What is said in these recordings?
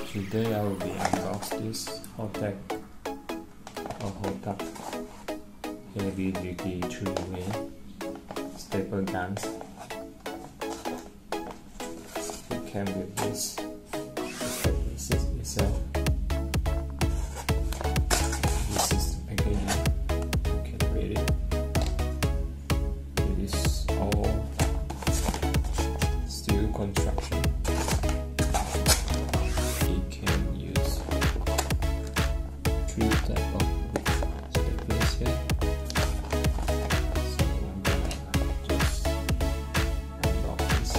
Today I will be unboxing this Hotak Heavyduty 3-way staple guns. It came with this itself. This is the packaging. You can read it. It is all steel construction. Type of staplers here. So I'm gonna just unlock this.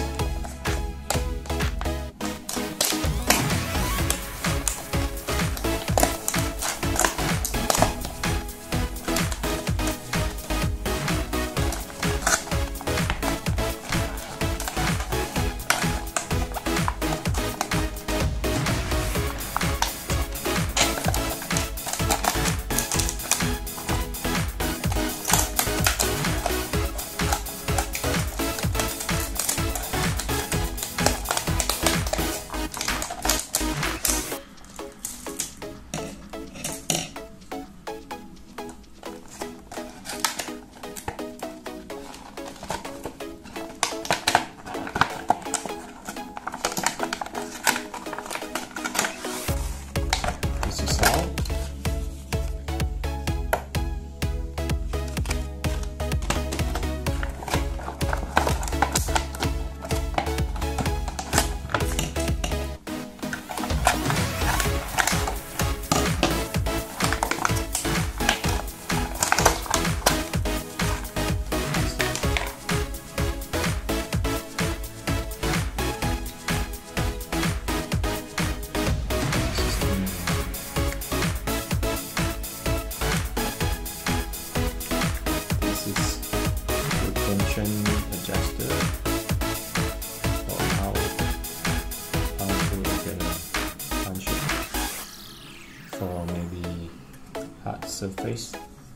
Adjuster for how to get a punch for maybe hard surface.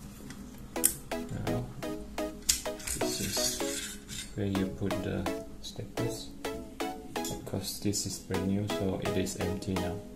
Now this is where you put the staplers. Of course this is brand new, so it is empty now.